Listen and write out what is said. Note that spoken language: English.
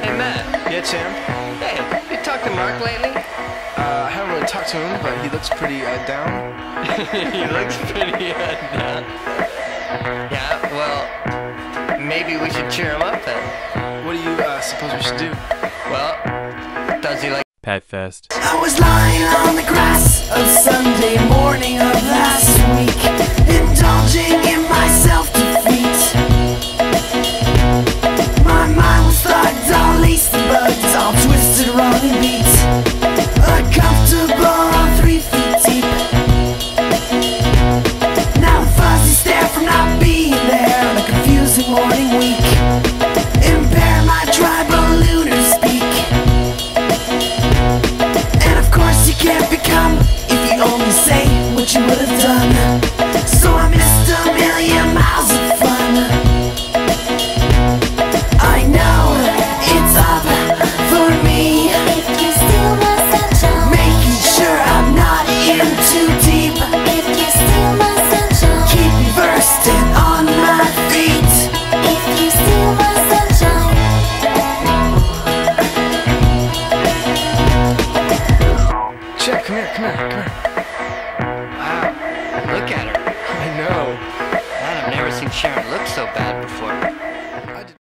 Hey, Matt. Yeah, Tim? Hey, you talked to Mark lately? I haven't really talked to him, but he looks pretty down. He looks pretty down. Yeah, well, maybe we should cheer him up then. What do you suppose we should do? Well, does he like Petfest? I was lying on the grass of Sunday morning of last week, indulging in my self-defeat. My mind was thugged, all laced and bugged, all twisted, wrong and beat. Uncomfortable, 3 feet deep. Now a fuzzy stare from not being there on a confusing morning week. Impair my tribal lunar speak. And of course you can't become if you only say what you would have done. So I missed a million miles of fun. I know it's up for me. If you steal my sunshine, Making sure I'm not in too deep. if you steal my sunshine, Keep me versed and on my feet. if you steal my sunshine, Jack, come here. Wow, look at her. I know. Man, I've never seen Sharon look so bad before.